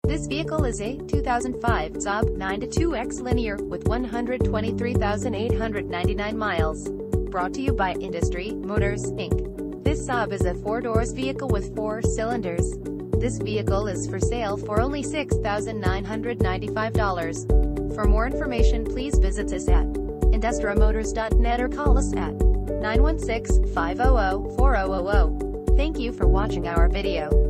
This vehicle is a 2005 SAAB 9-2X Linear with 123,899 miles. Brought to you by Industry Motors, Inc. This SAAB is a 4-doors vehicle with 4 cylinders. This vehicle is for sale for only $6,995. For more information, please visit us at industriamotors.net or call us at 916-500-4000. Thank you for watching our video.